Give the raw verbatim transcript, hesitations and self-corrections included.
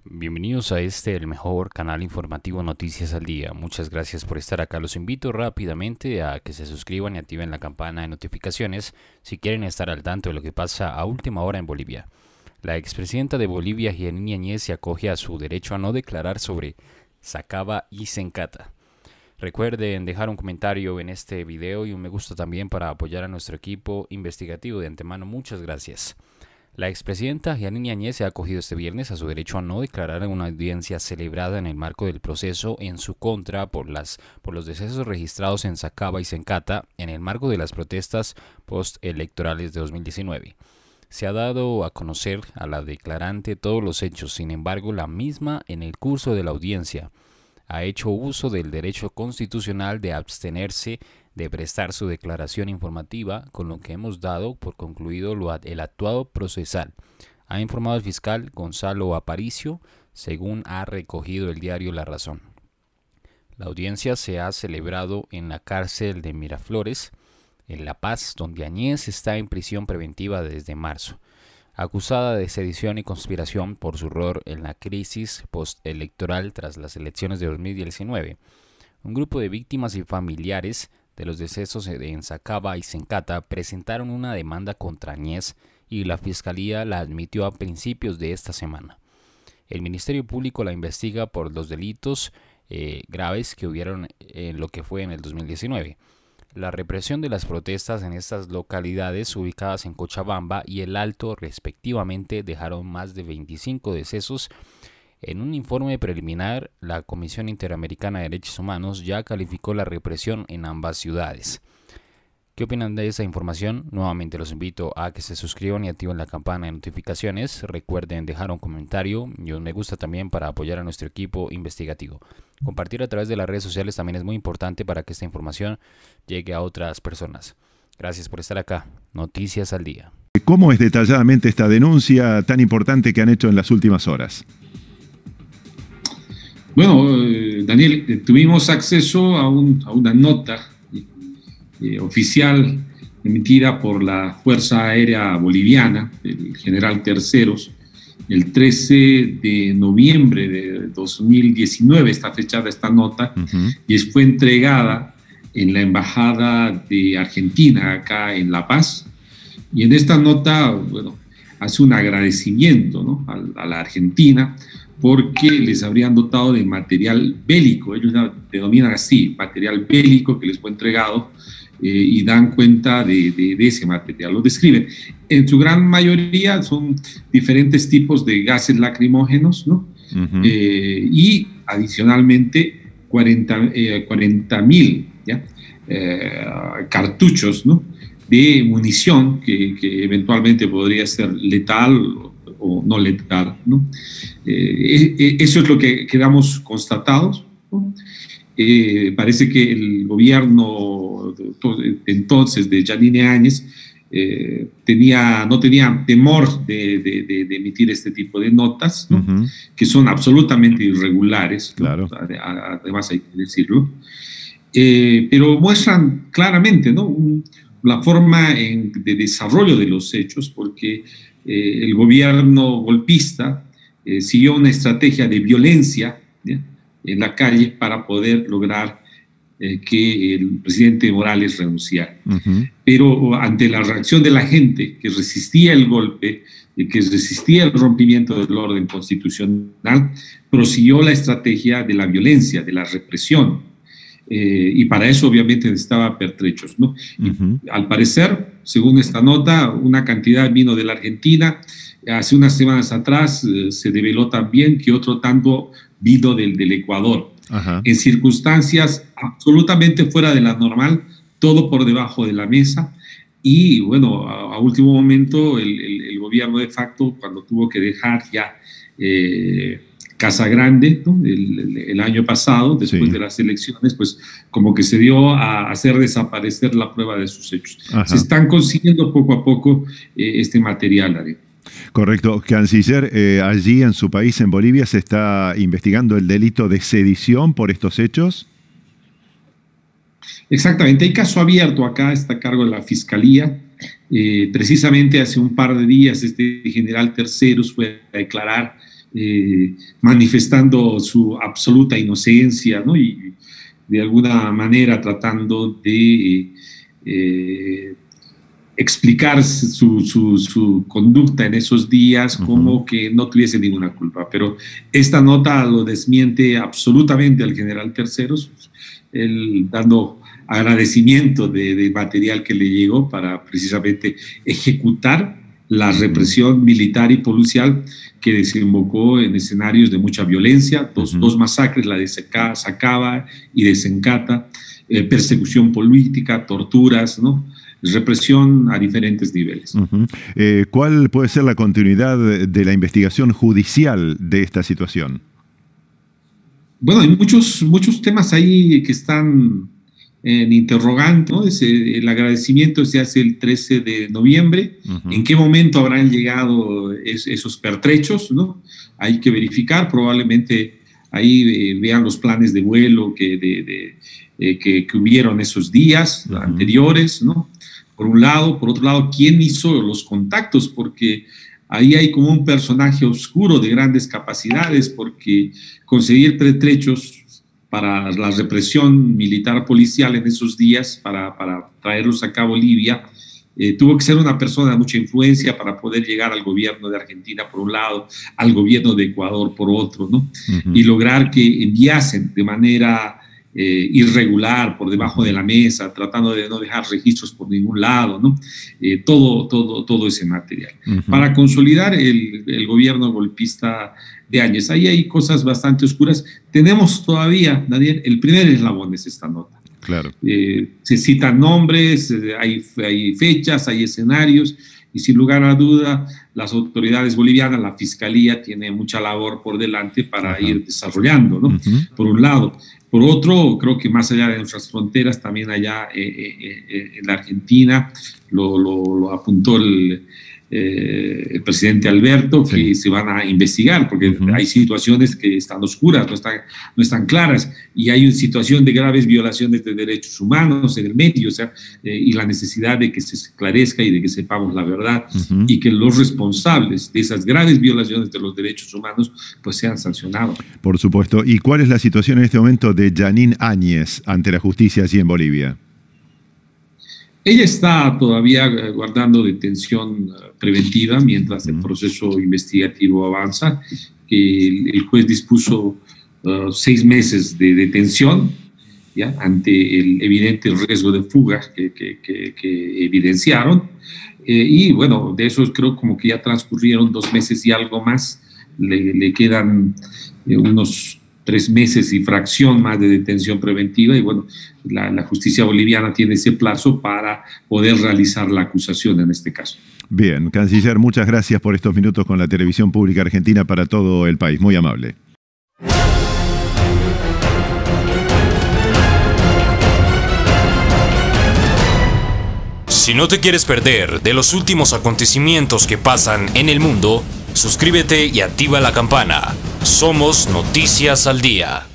Bienvenidos a este, el mejor canal informativo Noticias al Día. Muchas gracias por estar acá. Los invito rápidamente a que se suscriban y activen la campana de notificaciones si quieren estar al tanto de lo que pasa a última hora en Bolivia. La expresidenta de Bolivia, Yanine Áñez, se acoge a su derecho a no declarar sobre Sacaba y Sencata. Recuerden dejar un comentario en este video y un me gusta también para apoyar a nuestro equipo investigativo. De antemano, muchas gracias. La expresidenta Yanine Áñez se ha acogido este viernes a su derecho a no declarar en una audiencia celebrada en el marco del proceso en su contra por, las, por los decesos registrados en Sacaba y Sencata en el marco de las protestas postelectorales de dos mil diecinueve. Se ha dado a conocer a la declarante todos los hechos, sin embargo, la misma en el curso de la audiencia ha hecho uso del derecho constitucional de abstenerse de prestar su declaración informativa, con lo que hemos dado por concluido lo, el actuado procesal, ha informado el fiscal Gonzalo Aparicio, según ha recogido el diario La Razón. La audiencia se ha celebrado en la cárcel de Miraflores, en La Paz, donde Áñez está en prisión preventiva desde marzo, acusada de sedición y conspiración por su rol en la crisis postelectoral tras las elecciones de dos mil diecinueve. Un grupo de víctimas y familiares de los decesos en Sacaba y Sencata presentaron una demanda contra Áñez y la Fiscalía la admitió a principios de esta semana. El Ministerio Público la investiga por los delitos eh, graves que hubieron en lo que fue en el dos mil diecinueve. La represión de las protestas en estas localidades ubicadas en Cochabamba y El Alto respectivamente dejaron más de veinticinco decesos. En un informe preliminar, la Comisión Interamericana de Derechos Humanos ya calificó la represión en ambas ciudades. ¿Qué opinan de esta información? Nuevamente los invito a que se suscriban y activen la campana de notificaciones. Recuerden dejar un comentario y un me gusta también para apoyar a nuestro equipo investigativo. Compartir a través de las redes sociales también es muy importante para que esta información llegue a otras personas. Gracias por estar acá. Noticias al Día. ¿Cómo es detalladamente esta denuncia tan importante que han hecho en las últimas horas? Bueno, eh, Daniel, eh, tuvimos acceso a, un, a una nota eh, oficial emitida por la Fuerza Aérea Boliviana, el general Terceros, el trece de noviembre de dos mil diecinueve, está fechada esta nota, uh-huh. y fue entregada en la Embajada de Argentina, acá en La Paz. Y en esta nota, bueno, hace un agradecimiento, ¿no?, a, a la Argentina, porque les habrían dotado de material bélico, ellos denominan así, material bélico que les fue entregado, eh, y dan cuenta de, de, de ese material, lo describen. En su gran mayoría son diferentes tipos de gases lacrimógenos, ¿no? Uh-huh. eh, y adicionalmente cuarenta mil ¿ya? Eh, cartuchos, ¿no?, de munición que, que eventualmente podría ser letal o no letal, ¿no? Eh, eso es lo que quedamos constatados, ¿no? Eh, parece que el gobierno entonces de Yanine Áñez eh, tenía, no tenía temor de, de, de, de emitir este tipo de notas, ¿no?, uh-huh. que son absolutamente irregulares, claro. ¿no? Además hay que decirlo, eh, pero muestran claramente, ¿no?, un, la forma en, de desarrollo de los hechos, porque eh, el gobierno golpista eh, siguió una estrategia de violencia, ¿ya?, en la calle para poder lograr eh, que el presidente Morales renunciara. Uh-huh. Pero ante la reacción de la gente que resistía el golpe, y que resistía el rompimiento del orden constitucional, prosiguió la estrategia de la violencia, de la represión. Eh, y para eso obviamente necesitaba pertrechos, ¿no? Uh-huh. Al parecer, según esta nota, una cantidad vino de la Argentina. Hace unas semanas atrás eh, se develó también que otro tanto vino del, del Ecuador. Uh-huh. En circunstancias absolutamente fuera de la normal, todo por debajo de la mesa. Y bueno, a, a último momento el, el, el gobierno de facto, cuando tuvo que dejar ya eh, Casa Grande, ¿no?, el, el, el año pasado, después sí. de las elecciones, pues como que se dio a hacer desaparecer la prueba de sus hechos. Ajá. Se están consiguiendo poco a poco eh, este material, David. Correcto. Canciller, eh, allí en su país, en Bolivia, ¿se está investigando el delito de sedición por estos hechos? Exactamente. Hay caso abierto acá, está a cargo de la Fiscalía. Eh, precisamente hace un par de días este general Terceros fue a declarar eh, manifestando su absoluta inocencia, ¿no? Y de alguna manera tratando de eh, explicar su, su, su conducta en esos días como uh-huh. que no tuviese ninguna culpa. Pero esta nota lo desmiente absolutamente al general Terceros, él dando agradecimiento de, de material que le llegó para precisamente ejecutar la represión militar y policial que desembocó en escenarios de mucha violencia, dos, uh-huh. dos masacres, la de Sacaba y de Sencata, eh, persecución política, torturas, ¿no? Represión a diferentes niveles. Uh-huh. eh, ¿Cuál puede ser la continuidad de la investigación judicial de esta situación? Bueno, hay muchos, muchos temas ahí que están en interrogante, ¿no? Es el agradecimiento se hace el trece de noviembre. Uh-huh. ¿En qué momento habrán llegado es, esos pertrechos, ¿no? Hay que verificar, probablemente ahí eh, vean los planes de vuelo que, de, de, eh, que, que hubieron esos días uh-huh. anteriores, ¿no? Por un lado, por otro lado, ¿quién hizo los contactos? Porque ahí hay como un personaje oscuro de grandes capacidades, porque conseguir pertrechos para la represión militar policial en esos días, para, para traerlos acá a Bolivia, eh, tuvo que ser una persona de mucha influencia para poder llegar al gobierno de Argentina por un lado, al gobierno de Ecuador por otro, ¿no? Uh-huh. Y lograr que enviasen de manera eh, irregular, por debajo de la mesa, tratando de no dejar registros por ningún lado, ¿no? Eh, todo, todo, todo ese material. Uh-huh. Para consolidar el, el gobierno golpista de Áñez. Ahí hay cosas bastante oscuras. Tenemos todavía, Daniel, el primer eslabón es esta nota. Claro. Eh, se citan nombres, hay, hay fechas, hay escenarios, y sin lugar a duda, las autoridades bolivianas, la fiscalía, tiene mucha labor por delante para Ajá. ir desarrollando, ¿no? Uh-huh. Por un lado. Por otro, creo que más allá de nuestras fronteras, también allá eh, eh, eh, en la Argentina, lo, lo, lo apuntó el Eh, el presidente Alberto, que sí. se van a investigar, porque uh-huh. hay situaciones que están oscuras, no están, no están claras, y hay una situación de graves violaciones de derechos humanos en el medio, o sea, eh, y la necesidad de que se esclarezca y de que sepamos la verdad, uh-huh. y que los responsables de esas graves violaciones de los derechos humanos pues sean sancionados. Por supuesto. ¿Y cuál es la situación en este momento de Janine Áñez ante la justicia allí en Bolivia? Ella está todavía guardando detención preventiva mientras el proceso investigativo avanza. Que el juez dispuso uh, seis meses de detención, ¿ya? Ante el evidente riesgo de fuga que, que, que, que evidenciaron. Eh, y bueno, de eso creo como que ya transcurrieron dos meses y algo más. Le, le quedan eh, unos tres meses y fracción más de detención preventiva, y bueno, la, la justicia boliviana tiene ese plazo para poder realizar la acusación en este caso. Bien, canciller, muchas gracias por estos minutos con la televisión pública argentina para todo el país. Muy amable. Si no te quieres perder de los últimos acontecimientos que pasan en el mundo, suscríbete y activa la campana. Somos Noticias al Día.